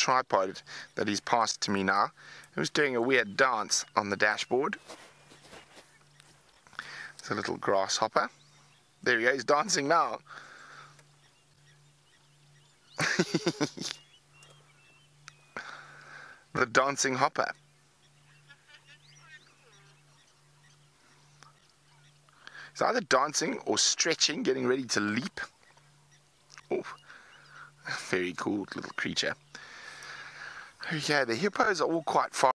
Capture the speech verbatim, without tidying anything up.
tripod that he's passed to me now. He was doing a weird dance on the dashboard. It's a little grasshopper. There he goes, dancing now. The dancing hopper. He's either dancing or stretching, getting ready to leap. Oh, very cool little creature. Okay, the hippos are all quite far.